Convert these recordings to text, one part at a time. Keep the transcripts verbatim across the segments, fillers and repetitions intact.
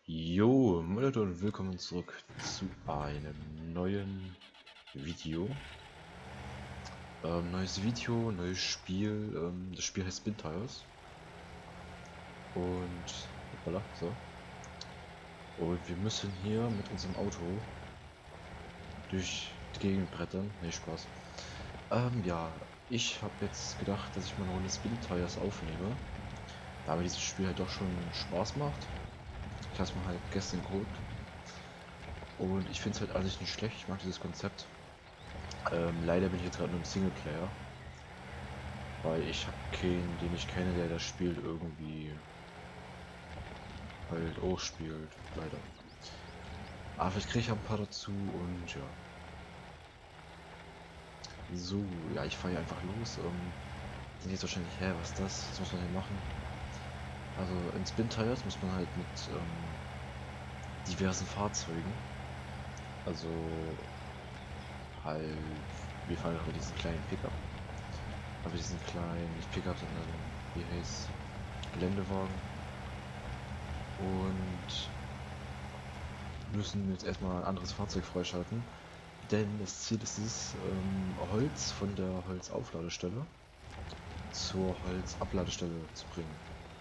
Jo, moin Leute und willkommen zurück zu einem neuen Video. Ähm, neues Video, neues Spiel. Ähm, das Spiel heißt Spintires. Und, hoppala, so. Und wir müssen hier mit unserem Auto durch die Gegend brettern. Ne, Spaß. Ähm, ja, ich habe jetzt gedacht, dass ich mal eine Runde Spintires aufnehme. Da mir dieses Spiel halt doch schon Spaß macht. Ich habe es mir halt gestern geholt. Und ich finde es halt an sich nicht schlecht. Ich mag dieses Konzept. Ähm, leider bin ich jetzt gerade nur im Singleplayer, weil ich habe keinen, den ich kenne, der das Spiel irgendwie halt auch spielt, leider. Aber vielleicht kriege ich ein paar dazu und ja. So, ja, ich fahre hier einfach los. Ähm, sind jetzt wahrscheinlich, hä, was ist das? Was muss man hier machen? Also in Spintires muss man halt mit ähm, diversen Fahrzeugen, also halt, wir fahren auch mit diesem kleinen Pickup, aber diesen kleinen, nicht Pickup, sondern wie heißt Geländewagen. Und müssen jetzt erstmal ein anderes Fahrzeug freischalten, denn das Ziel ist es, ähm, Holz von der Holzaufladestelle zur Holzabladestelle zu bringen.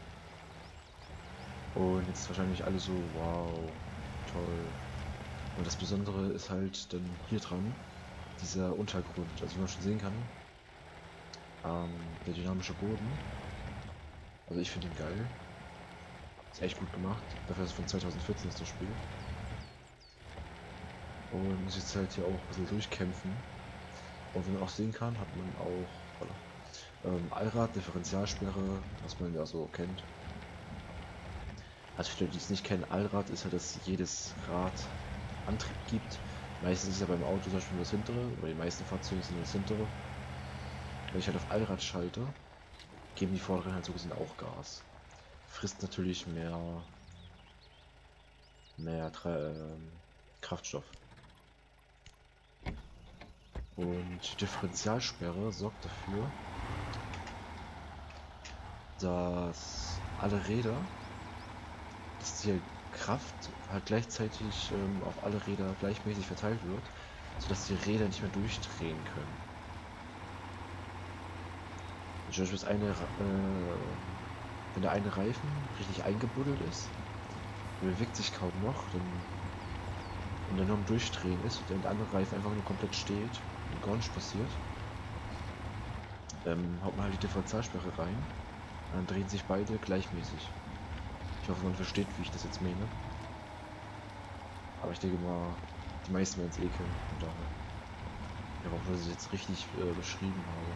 Und jetzt wahrscheinlich alle so, wow, toll. Und das Besondere ist halt dann hier dran, dieser Untergrund. Also wie man schon sehen kann, ähm, der dynamische Boden. Also ich finde ihn geil. Ist echt gut gemacht. Dafür ist es von zweitausendvierzehn ist das Spiel. Und muss jetzt halt hier auch ein bisschen durchkämpfen. Und wie man auch sehen kann, hat man auch voilà, ähm, Allrad, Differentialsperre, was man ja so kennt. Also für die, die es nicht kennen, Allrad ist halt, dass jedes Rad Antrieb gibt. Meistens ist ja beim Auto zum Beispiel nur das hintere, oder die meisten Fahrzeuge sind nur das hintere. Wenn ich halt auf Allrad schalte, geben die vorderen halt so gesehen auch Gas. Frisst natürlich mehr, mehr ähm, Kraftstoff. Und die Differentialsperre sorgt dafür, dass alle Räder, dass die Kraft halt gleichzeitig ähm, auf alle Räder gleichmäßig verteilt wird, sodass die Räder nicht mehr durchdrehen können. Zum Beispiel das eine, äh, wenn der eine Reifen richtig eingebuddelt ist, der bewegt sich kaum noch, dann, und dann nur am Durchdrehen ist und der andere Reifen einfach nur komplett steht und gar nichts passiert, ähm, haut man halt die Differentialsperre rein und dann drehen sich beide gleichmäßig. Ich hoffe, man versteht, wie ich das jetzt meine. Aber ich denke mal, die meisten werden es eh kennen. Von daher. Ich hoffe auch, dass ich es jetzt richtig äh, beschrieben habe.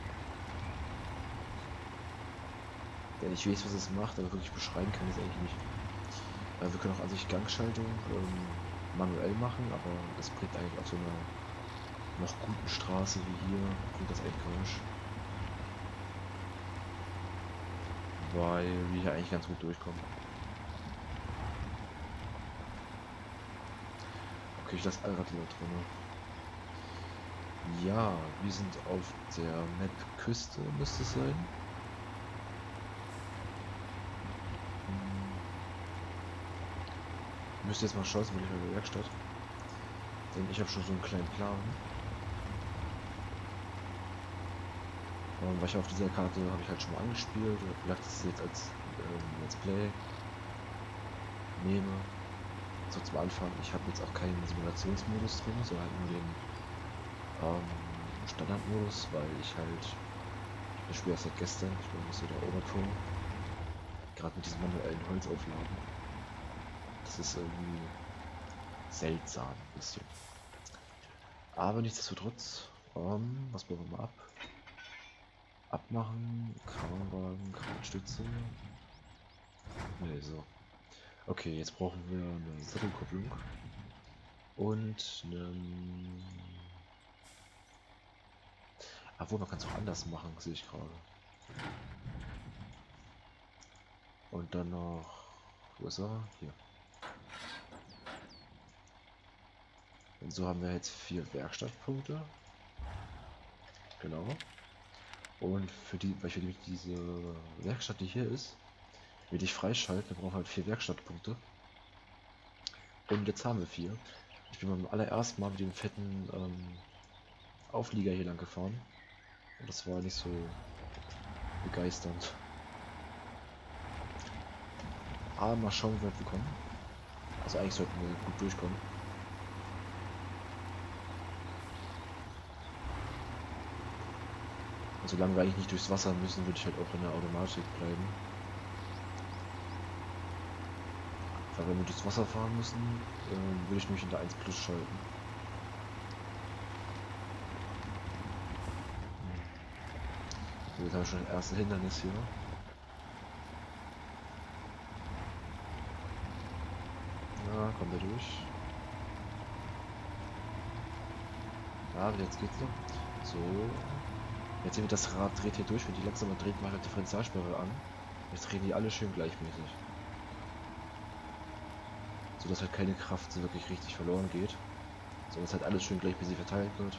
Denn ich weiß, was es macht, aber wirklich beschreiben kann ich es eigentlich nicht. Äh, wir können auch an sich Gangschaltung ähm, manuell machen, aber das bringt eigentlich auf so einer noch guten Straße wie hier, bringt das eigentlich gar nicht. Weil wir hier eigentlich ganz gut durchkommen. Okay, ich lasse Allrad wieder drin. Ja, wir sind auf der Map Küste, müsste es sein. Hm. Müsste jetzt mal schauen, will ich in der Werkstatt. Denn ich habe schon so einen kleinen Plan. Und was ich auf dieser Karte habe ich halt schon mal angespielt. Vielleicht ist es jetzt als ähm, Let's Play nehme. So zum Anfang. Ich habe jetzt auch keinen Simulationsmodus drin, sondern halt nur den ähm, Standardmodus, weil ich halt das Spiel erst seit gestern. Ich bin nicht so der Oberpro. Gerade mit diesem manuellen Holzaufladen. Das ist irgendwie seltsam ein bisschen. Aber nichtsdestotrotz, ähm, was bauen wir mal ab? Abmachen, Kranwagen, Kranstütze. Ne, so. Okay, jetzt brauchen wir eine Sattelkupplung und einen. Obwohl, man kann es auch anders machen, sehe ich gerade. Und dann noch. Wo ist er? Hier. Und so haben wir jetzt vier Werkstattpunkte. Genau. Und für die, weil für die, diese Werkstatt, die hier ist, will ich freischalten, wir brauchen halt vier Werkstattpunkte. Und jetzt haben wir vier. Ich bin beim allerersten Mal mit dem fetten ähm, Auflieger hier lang gefahren. Und das war nicht so begeisternd. Aber mal schauen, wie weit wir kommen. Also eigentlich sollten wir gut durchkommen. Und solange wir eigentlich nicht durchs Wasser müssen, würde ich halt auch in der Automatik bleiben. Weil wenn wir durchs Wasser fahren müssen, äh, würde ich mich in der eins Plus schalten. So, jetzt haben wir schon das erste Hindernis hier. Ja, kommt er durch. Ja, jetzt geht's noch. So. Jetzt sehen wir, das Rad dreht hier durch. Wenn die langsamer dreht, macht er Differentialsperre an. Jetzt drehen die alle schön gleichmäßig. So dass halt keine Kraft so wirklich richtig verloren geht. So dass halt alles schön gleichmäßig verteilt wird.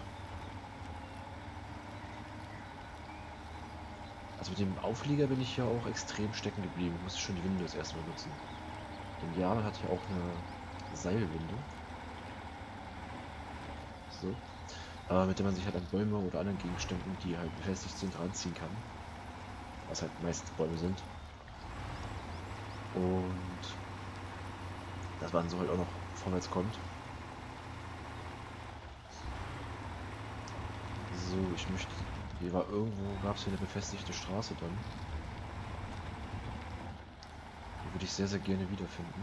Also mit dem Auflieger bin ich ja auch extrem stecken geblieben. Ich musste schon die Winde das erste Mal nutzen. Denn ja, man hat ja auch eine Seilwinde. So. Äh, mit der man sich halt an Bäume oder anderen Gegenständen, die halt befestigt sind, ranziehen kann. Was halt meistens Bäume sind. Und dass man so halt auch noch vorwärts kommt. So, ich möchte. Hier war irgendwo, gab es hier eine befestigte Straße dann. Die würde ich sehr, sehr gerne wiederfinden.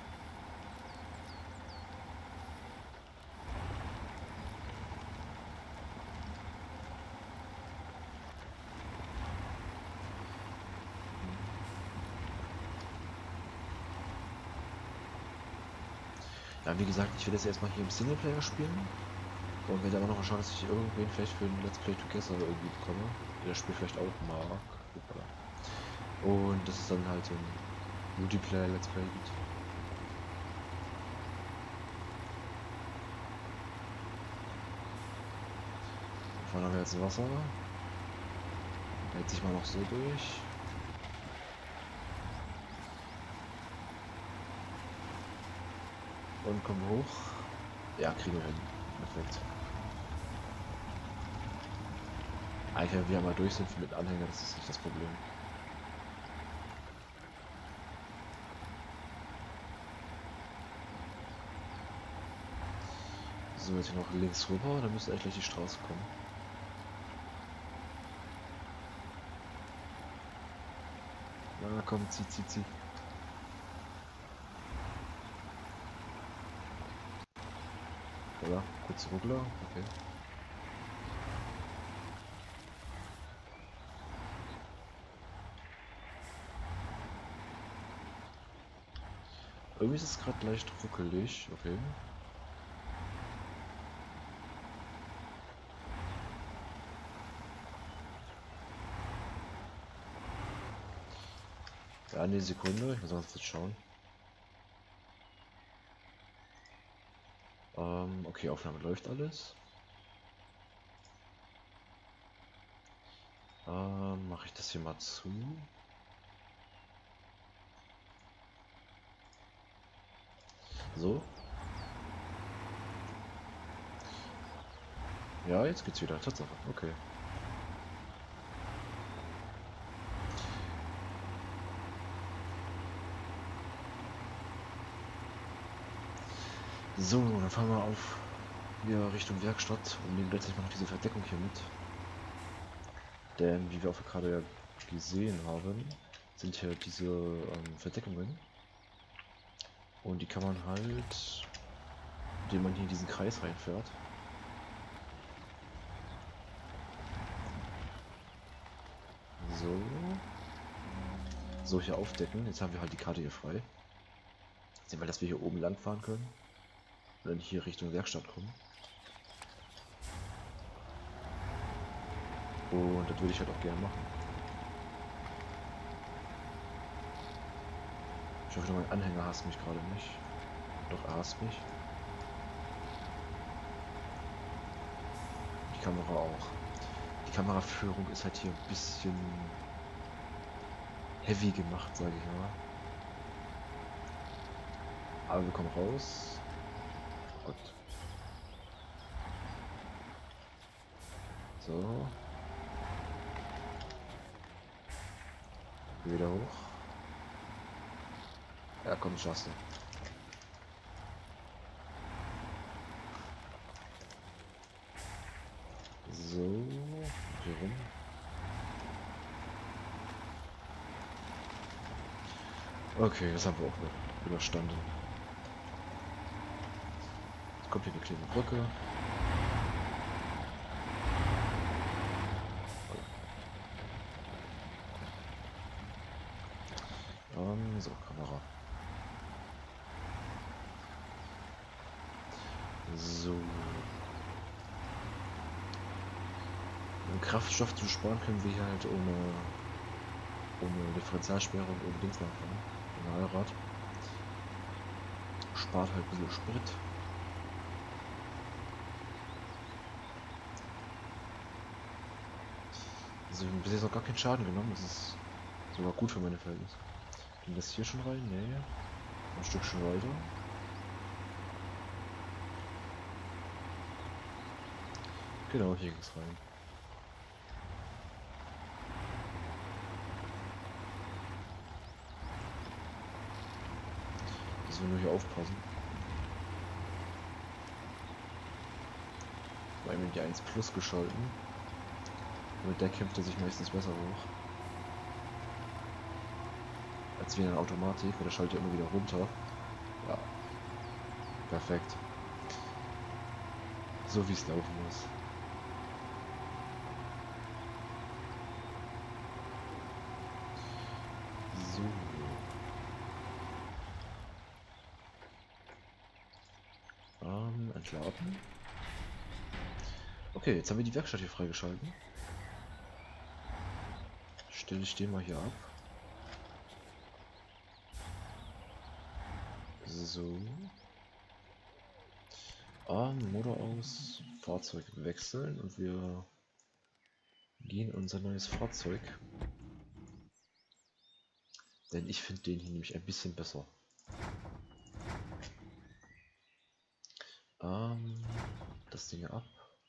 Ja, wie gesagt, ich will jetzt erstmal hier im Singleplayer spielen. Und werde aber noch schauen, dass ich irgendwen vielleicht für ein Let's Play Together irgendwie bekomme. Der das Spiel vielleicht auch mag. Und dass es dann halt ein Multiplayer Let's Play gibt. Vorne haben wir jetzt Wasser. Hält sich mal noch so durch. Und kommen hoch. Ja, kriegen wir hin. Perfekt. Eigentlich, wenn wir mal durch sind mit Anhänger, das ist nicht das Problem. So, jetzt hier noch links rüber, dann müsste eigentlich gleich die Straße kommen. Na komm, zieh, zieh, zieh. Oder? Kurz Ruckler, okay. Irgendwie ist es gerade leicht ruckelig, okay. Ja, eine Sekunde, ich muss sonst jetzt schauen. Ähm, okay, Aufnahme läuft alles. Ähm, mache ich das hier mal zu. So. Ja, jetzt geht's wieder. Tatsache. Okay. So, dann fahren wir auf hier Richtung Werkstatt und nehmen letztlich mal noch diese Verdeckung hier mit. Denn wie wir auch gerade ja gesehen haben, sind hier diese ähm, Verdeckungen. Und die kann man halt, indem man hier in diesen Kreis reinfährt. So. So hier aufdecken. Jetzt haben wir halt die Karte hier frei. Sehen wir, dass wir hier oben lang fahren können. Und dann hier Richtung Werkstatt kommen. Und das würde ich halt auch gerne machen. Ich hoffe, mein Anhänger hasst mich gerade nicht. Doch, er hasst mich. Die Kamera auch. Die Kameraführung ist halt hier ein bisschen heavy gemacht, sage ich mal. Aber wir kommen raus. Gut. So. Wieder hoch. Ja, komm, schaffst du. So. Hier rum. Okay, das haben wir auch überstanden. Jetzt kommt hier eine kleine Brücke. Um, so, Kamera. So. Um Kraftstoff zu sparen, können wir hier halt ohne, ohne Differentialsperre und ohne Dings nachfahren. Ohne Allrad. Spart halt ein bisschen Sprit. Also, wir haben bis jetzt noch gar keinen Schaden genommen. Das ist sogar gut für meine Verhältnisse. Ging das hier schon rein? Nee. Ein Stück schon weiter. Genau, hier ging es rein. Dass wir nur hier aufpassen. Weil wir die eins Plus geschalten. Und mit der kämpft er sich meistens besser hoch. Als wie in der Automatik, weil der schaltet immer wieder runter. Ja. Perfekt. So wie es laufen muss. So. Ähm, entladen. Okay, jetzt haben wir die Werkstatt hier freigeschalten. Stelle ich den mal hier ab. So. Ähm, Motor aus, Fahrzeug wechseln und wir gehen in unser neues Fahrzeug. Denn ich finde den hier nämlich ein bisschen besser. Ähm, das Ding ab.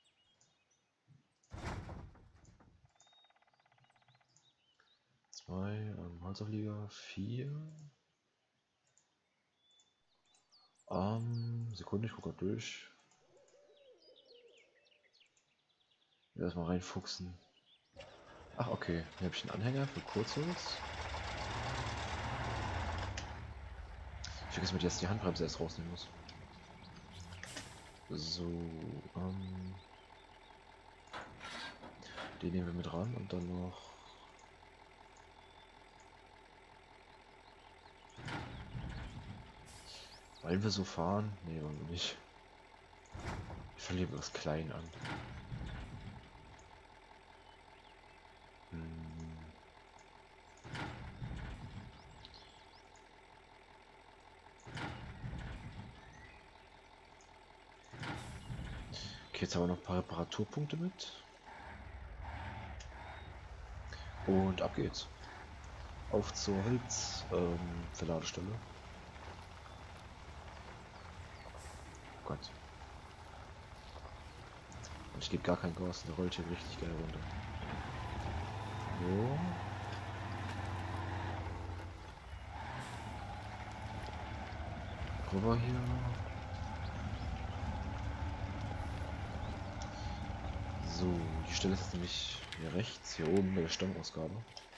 Zwei, ähm, Holzauflieger, vier. Ähm, Sekunde, ich gucke mal durch. Erstmal reinfuchsen. Ach, okay. Hier habe ich einen Anhänger für Kurzholz. Ich vergesse mal, dass ich die Handbremse erst rausnehmen muss. So, ähm. Den nehmen wir mit ran und dann noch. Wollen wir so fahren? Nee, wollen wir nicht. Ich verliere was klein an. Hm. Okay, jetzt haben wir noch ein paar Reparaturpunkte mit. Und ab geht's. Auf zur Holzverladestelle. Ähm, oh Gott. Und ich gebe gar kein Gas, der rollt hier richtig geil runter. So. Rüber hier. So, die Stelle ist jetzt nämlich hier rechts, hier oben bei der Stammausgabe.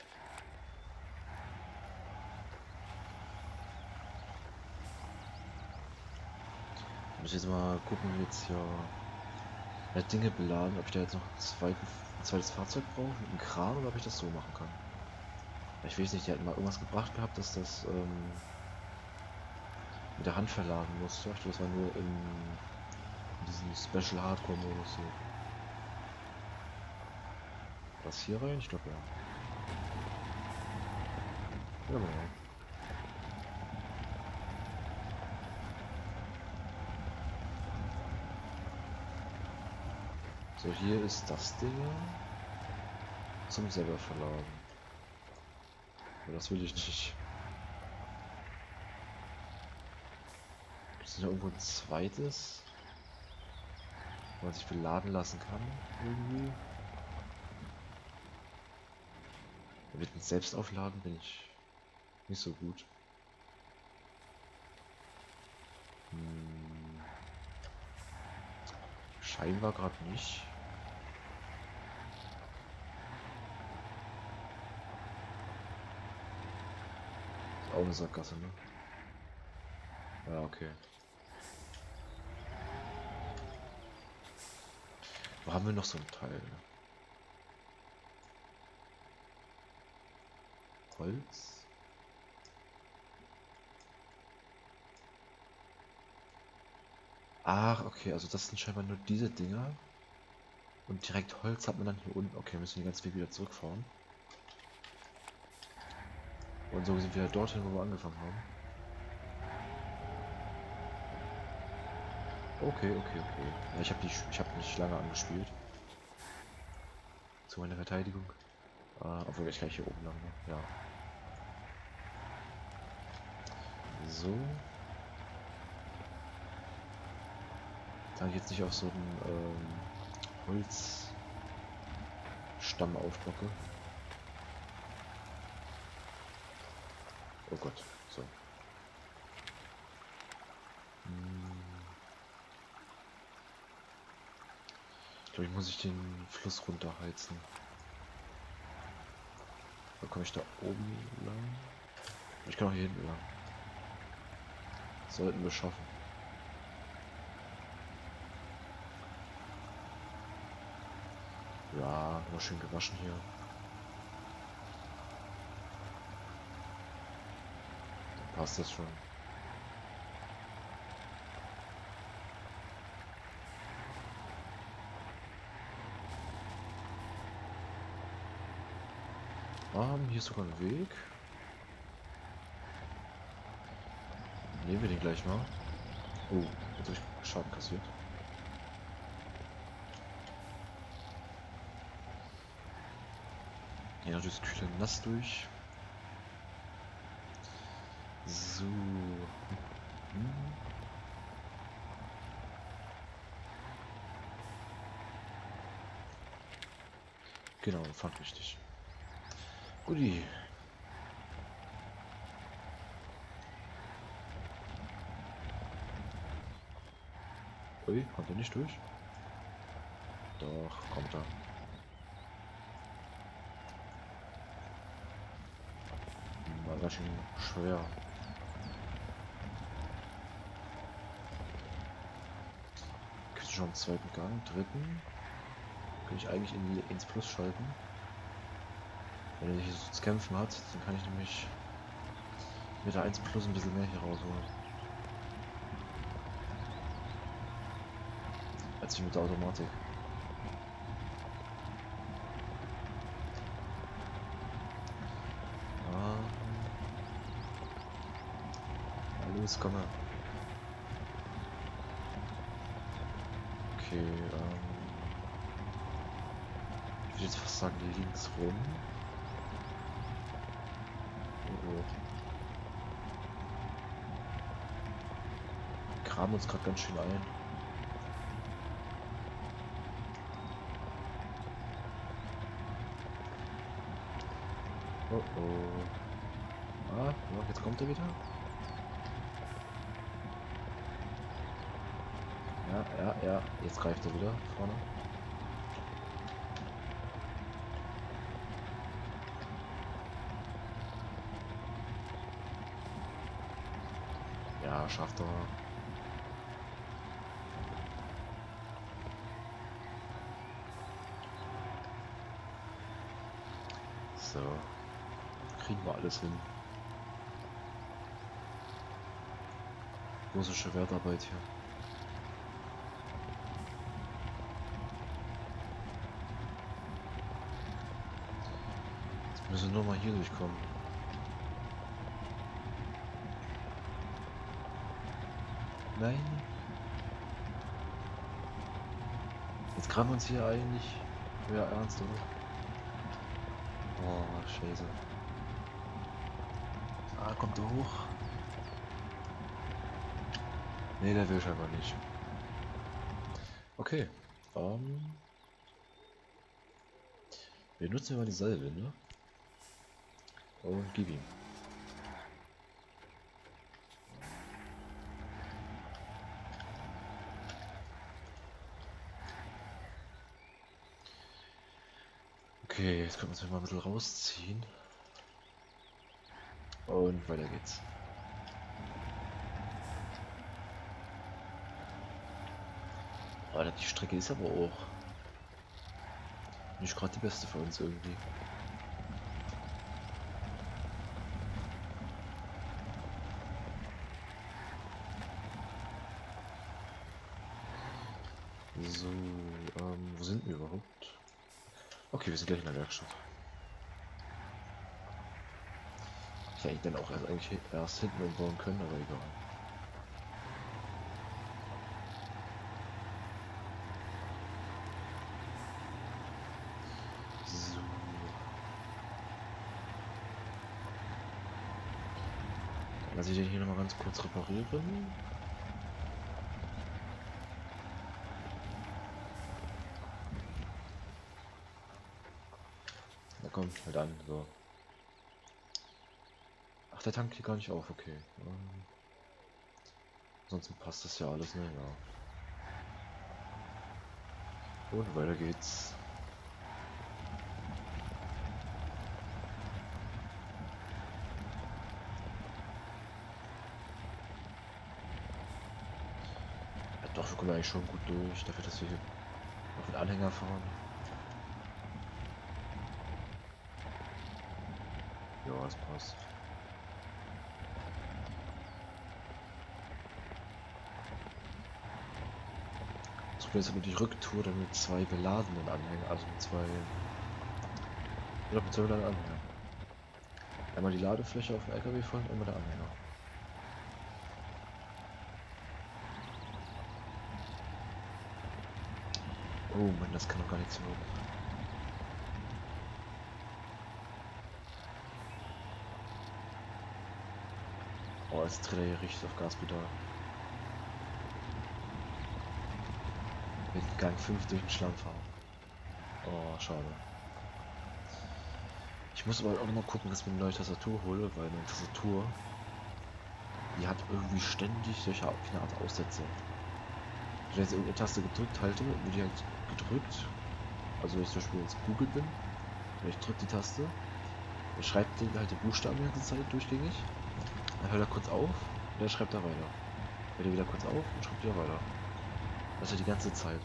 Muss ich jetzt mal gucken, wie jetzt hier ja, Dinge beladen, ob ich da jetzt noch ein, zweiten, ein zweites Fahrzeug brauche mit einem Kran oder ob ich das so machen kann. Ich weiß nicht, die hatten mal irgendwas gebracht gehabt, dass das ähm, mit der Hand verladen musste. Ich glaube, das war nur in, in diesem Special Hardcore Modus so. Was hier rein? Ich glaube ja. Ja, genau. So, hier ist das Ding zum selber verladen. Aber das will ich nicht. Ist da irgendwo ein zweites, wo man sich beladen lassen kann? Irgendwie. Mit dem Selbstaufladen bin ich nicht so gut. Hm. Scheinbar gerade nicht. Ist auch eine Sackgasse, ne? Ja, okay. Wo haben wir noch so ein Teil? Holz? Ach, okay, also das sind scheinbar nur diese Dinger. Und direkt Holz hat man dann hier unten. Okay, müssen wir den ganzen Weg wieder zurückfahren. Und so sind wir wieder dorthin, wo wir angefangen haben. Okay, okay, okay. Ja, ich habe die, ich habe nicht lange angespielt. Zu meiner Verteidigung. Äh, obwohl ich gleich hier oben lang, ne? Ja. So. Da ich jetzt nicht auf so einen ähm, Holzstamm aufbocke. Oh Gott, so. Hm. Ich glaube, ich muss ich den Fluss runterheizen. Dann komme ich da oben lang. Ich kann auch hier hinten lang. Sollten wir schaffen. Ja, immer schön gewaschen hier. Dann passt das schon. Um, hier ist sogar ein Weg. Nehmen wir den gleich mal. Oh, jetzt habe ich Schaden kassiert. Ja, natürlich das Kühle nass durch. So. Hm. Genau, fand richtig. Guti. Ui, kommt er nicht durch? Doch, kommt er. War ganz schön schwer. Kriegst du schon einen zweiten Gang, dritten? Kann ich eigentlich in die ins Plus schalten? Wenn er sich so zu kämpfen hat, dann kann ich nämlich mit der eins Plus ein bisschen mehr hier rausholen. Als ich mit der Automatik. Ah. Ja, los, komm mal. Okay, ähm. Ich würde jetzt fast sagen, links rum. Oh, oh. Wir graben uns gerade ganz schön ein. Oh oh. Ah, ja, jetzt kommt er wieder. Ja, ja, ja. Jetzt greift er wieder vorne. Ja, schafft er. So. Kriegen wir alles hin. Russische Wertarbeit hier. Jetzt müssen wir nur mal hier durchkommen. Nein. Jetzt graben wir uns hier eigentlich. Ja, ernst, oder? Oh, scheiße. Ah, kommt er hoch. Nee, der will scheinbar nicht. Okay. Ähm, wir nutzen mal die Seilwinde. Und gib ihm. Okay, jetzt können wir uns mal ein bisschen rausziehen. Und weiter geht's. Oh, die Strecke ist aber auch nicht gerade die beste für uns irgendwie. So, ähm, wo sind wir überhaupt? Okay, wir sind gleich in der Werkstatt. Ich hätte dann auch erst eigentlich erst hinten umbauen können, aber egal. So. Dann lasse ich den hier nochmal ganz kurz reparieren. Na komm, halt an, so. Ach, der Tank geht gar nicht auf, okay. Ähm, ansonsten passt das ja alles, ne? Ja. Und weiter geht's. Ja, doch, wir kommen eigentlich schon gut durch, dafür, dass wir hier auf den Anhänger fahren. Ja, es passt. Das Problem ist aber die Rücktour dann mit zwei geladenen Anhängern, also mit zwei, ja, mit zwei geladenen Anhängern. Einmal die Ladefläche auf dem L K W voll und einmal der Anhänger. Oh Mann, das kann doch gar nichts werden. Oh, jetzt dreht er hier richtig auf Gaspedal. Mit Gang fünf durch den Schlamm fahren. Oh, schade. Ich muss aber auch noch mal gucken, dass ich mir eine neue Tastatur hole, weil meine Tastatur, die hat irgendwie ständig solche eine Art Aussätze. Wenn ich jetzt irgendeine Taste gedrückt halte, wird die halt gedrückt. Also wenn ich zum Beispiel jetzt Google bin, und ich drücke die Taste, dann schreibt die halt die Buchstaben die ganze Zeit durchgängig. Dann hört er kurz auf und dann schreibt er weiter. Hört er wieder kurz auf und schreibt wieder weiter. Das ist ja die ganze Zeit.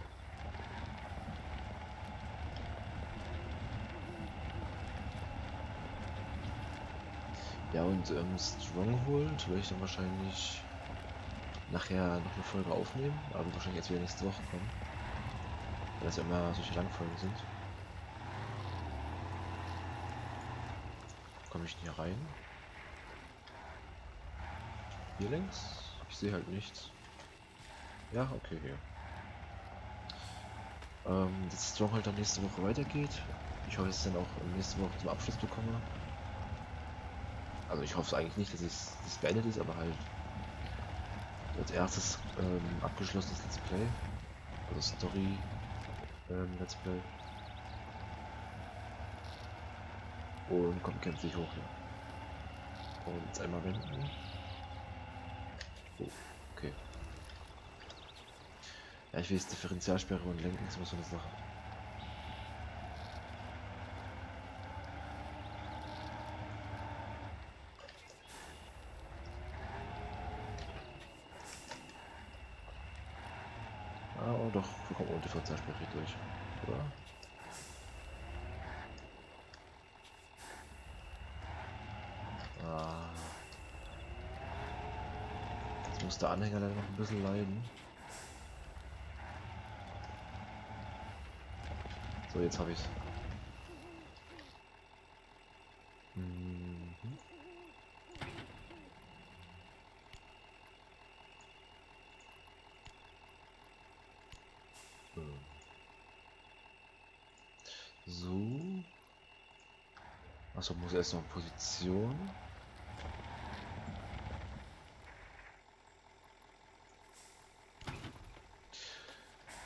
Ja, und ähm, Stronghold werde ich dann wahrscheinlich nachher noch eine Folge aufnehmen, aber wahrscheinlich erst wieder nächste Woche kommen. Weil das ja immer solche Langfolgen sind. Komme ich hier rein? Hier längs? Ich sehe halt nichts. Ja, okay, hier. Ähm, dass Stronghold dann nächste Woche weitergeht. Ich hoffe, dass ich es dann auch nächste Woche zum Abschluss bekomme. Also ich hoffe es eigentlich nicht, dass es beendet ist, aber halt als erstes ähm, abgeschlossenes Let's Play. Also Story ähm, Let's Play. Und kommt gänzlich hoch hier. Und jetzt einmal wenden. Oh, okay. Ja, ich weiß, Differentialsperre und Lenken ist immer so eine Sache. Ah, oh doch, wir kommen ohne Differentialsperre durch. Oder? Ah. Jetzt muss der Anhänger leider noch ein bisschen leiden. So, jetzt habe ich's. Mhm. So. Achso, muss erst noch Position.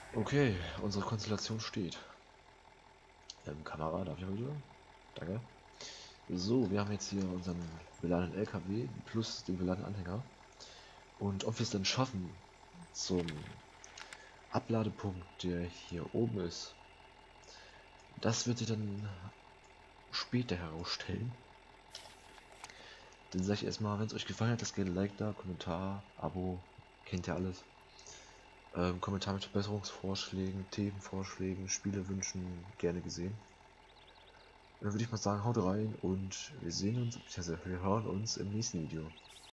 Okay, unsere Konstellation steht. Ähm, Kamera, darf ich mal bitte? Danke. So, wir haben jetzt hier unseren beladenen L K W plus den beladenen Anhänger. Und ob wir es dann schaffen, zum Abladepunkt, der hier oben ist, das wird sich dann später herausstellen. Dann sage ich erstmal, wenn es euch gefallen hat, lasst gerne ein Like da, Kommentar, Abo, kennt ihr alles. Ähm, Kommentar mit Verbesserungsvorschlägen, Themenvorschlägen, Spielewünschen, gerne gesehen. Dann würde ich mal sagen, haut rein und wir sehen uns, beziehungsweise wir hören uns im nächsten Video.